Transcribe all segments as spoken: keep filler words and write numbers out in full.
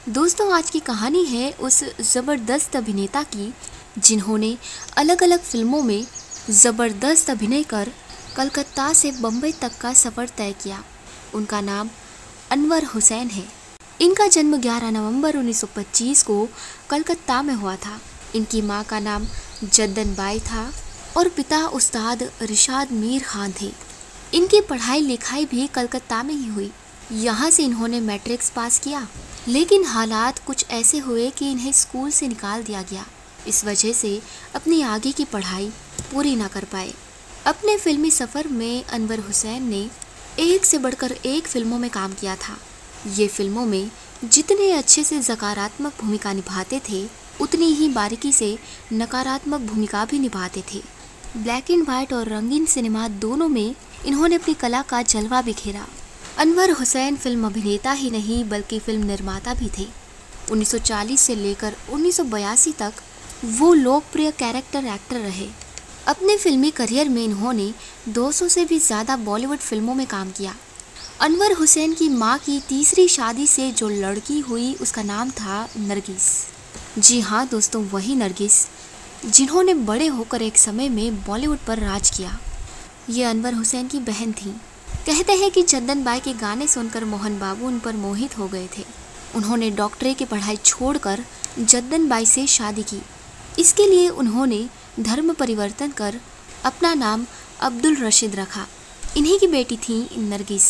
दोस्तों, आज की कहानी है उस ज़बरदस्त अभिनेता की जिन्होंने अलग अलग फिल्मों में ज़बरदस्त अभिनय कर कलकत्ता से बम्बई तक का सफ़र तय किया। उनका नाम अनवर हुसैन है। इनका जन्म ग्यारह नवंबर उन्नीस सौ पच्चीस को कलकत्ता में हुआ था। इनकी मां का नाम जद्दन बाई था और पिता उस्ताद रिशाद मीर खान थे। इनकी पढ़ाई लिखाई भी कलकत्ता में ही हुई। यहाँ से इन्होंने मैट्रिक्स पास किया, लेकिन हालात कुछ ऐसे हुए कि इन्हें स्कूल से निकाल दिया गया। इस वजह से अपनी आगे की पढ़ाई पूरी ना कर पाए। अपने फिल्मी सफ़र में अनवर हुसैन ने एक से बढ़कर एक फिल्मों में काम किया था। ये फिल्मों में जितने अच्छे से सकारात्मक भूमिका निभाते थे, उतनी ही बारीकी से नकारात्मक भूमिका भी निभाते थे। ब्लैक एंड वाइट और रंगीन सिनेमा दोनों में इन्होंने अपनी कला का जलवा बिखेरा। अनवर हुसैन फिल्म अभिनेता ही नहीं बल्कि फिल्म निर्माता भी थे। उन्नीस सौ चालीस से लेकर उन्नीस सौ बयासी तक वो लोकप्रिय कैरेक्टर एक्टर रहे। अपने फिल्मी करियर में इन्होंने दो सौ से भी ज़्यादा बॉलीवुड फिल्मों में काम किया। अनवर हुसैन की मां की तीसरी शादी से जो लड़की हुई उसका नाम था नरगिस। जी हाँ दोस्तों, वही नरगिस जिन्होंने बड़े होकर एक समय में बॉलीवुड पर राज किया। ये अनवर हुसैन की बहन थी। कहते हैं कि जद्दन बाई के गाने सुनकर मोहन बाबू उन पर मोहित हो गए थे। उन्होंने डॉक्टरी की पढ़ाई छोड़कर जद्दन बाई से शादी की। इसके लिए उन्होंने धर्म परिवर्तन कर अपना नाम अब्दुल रशीद रखा। इन्हीं की बेटी थी नरगिस।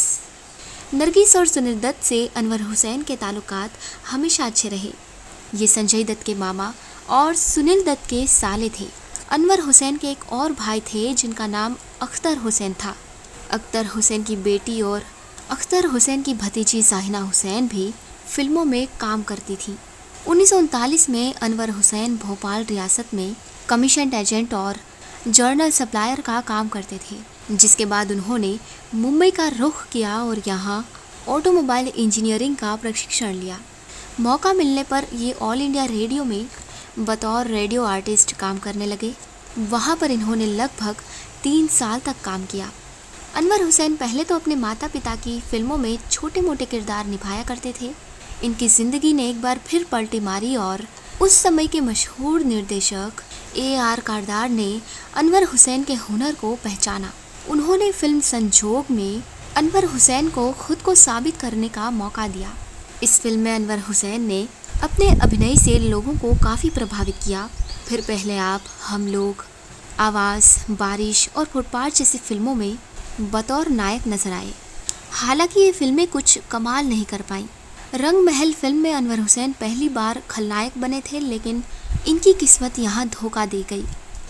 नरगिस और सुनील दत्त से अनवर हुसैन के ताल्लुकात हमेशा अच्छे रहे। ये संजय दत्त के मामा और सुनील दत्त के साले थे। अनवर हुसैन के एक और भाई थे जिनका नाम अख्तर हुसैन था। अख्तर हुसैन की बेटी और अख्तर हुसैन की भतीजी साहिना हुसैन भी फिल्मों में काम करती थी। उन्नीस सौ उनतालीस में अनवर हुसैन भोपाल रियासत में कमीशन एजेंट और जर्नल सप्लायर का काम करते थे, जिसके बाद उन्होंने मुंबई का रुख किया और यहाँ ऑटोमोबाइल इंजीनियरिंग का प्रशिक्षण लिया। मौका मिलने पर ये ऑल इंडिया रेडियो में बतौर रेडियो आर्टिस्ट काम करने लगे। वहाँ पर इन्होंने लगभग तीन साल तक काम किया। अनवर हुसैन पहले तो अपने माता पिता की फिल्मों में छोटे मोटे किरदार निभाया करते थे। इनकी ज़िंदगी ने एक बार फिर पलटी मारी और उस समय के मशहूर निर्देशक ए आर कारदार ने अनवर हुसैन के हुनर को पहचाना। उन्होंने फिल्म संजोग में अनवर हुसैन को खुद को साबित करने का मौका दिया। इस फिल्म में अनवर हुसैन ने अपने अभिनय से लोगों को काफ़ी प्रभावित किया। फिर पहले आप, हम लोग, आवाज़, बारिश और फुटपाथ जैसी फिल्मों में बतौर नायक नजर आए। हालांकि ये फिल्में कुछ कमाल नहीं कर पाईं। रंग महल फिल्म में अनवर हुसैन पहली बार खलनायक बने थे, लेकिन इनकी किस्मत यहाँ धोखा दे गई।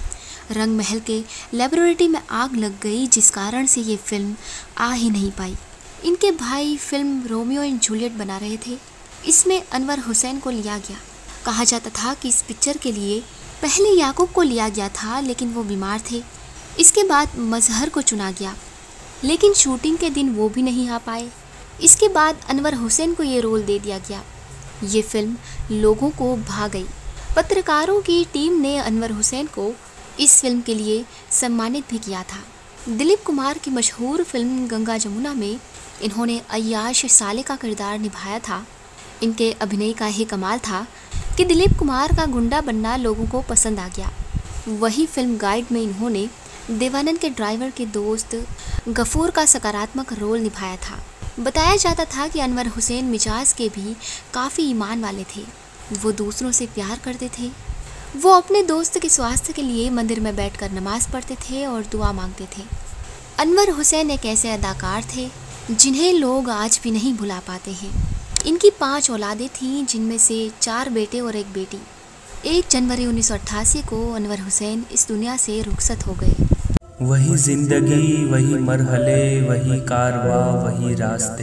रंग महल के लेबोरेटरी में आग लग गई, जिस कारण से ये फिल्म आ ही नहीं पाई। इनके भाई फिल्म रोमियो एंड जूलियट बना रहे थे। इसमें अनवर हुसैन को लिया गया। कहा जाता था कि इस पिक्चर के लिए पहले याकूब को लिया गया था, लेकिन वो बीमार थे। इसके बाद मजहर को चुना गया, लेकिन शूटिंग के दिन वो भी नहीं आ पाए। इसके बाद अनवर हुसैन को ये रोल दे दिया गया। ये फिल्म लोगों को भा गई। पत्रकारों की टीम ने अनवर हुसैन को इस फिल्म के लिए सम्मानित भी किया था। दिलीप कुमार की मशहूर फिल्म गंगा जमुना में इन्होंने अय्याश साले का किरदार निभाया था। इनके अभिनय का ही कमाल था कि दिलीप कुमार का गुंडा बनना लोगों को पसंद आ गया। वही फिल्म गाइड में इन्होंने देवानंद के ड्राइवर के दोस्त गफूर का सकारात्मक रोल निभाया था। बताया जाता था कि अनवर हुसैन मिजाज के भी काफ़ी ईमान वाले थे। वो दूसरों से प्यार करते थे। वो अपने दोस्त के स्वास्थ्य के लिए मंदिर में बैठकर नमाज पढ़ते थे और दुआ मांगते थे। अनवर हुसैन एक ऐसे अदाकार थे जिन्हें लोग आज भी नहीं भुला पाते हैं। इनकी पांच औलादें थीं, जिनमें से चार बेटे और एक बेटी। एक जनवरी उन्नीस सौ अट्ठासी को अनवर हुसैन इस दुनिया से रुखसत हो गए। वही जिंदगी, वही मरहले, वही कारवां, वही रास्ते।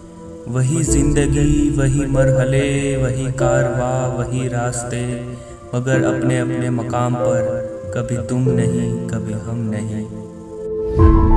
वही जिंदगी, वही मरहले, वही कारवां, वही रास्ते। मगर अपने अपने मकाम पर कभी तुम नहीं, कभी हम नहीं।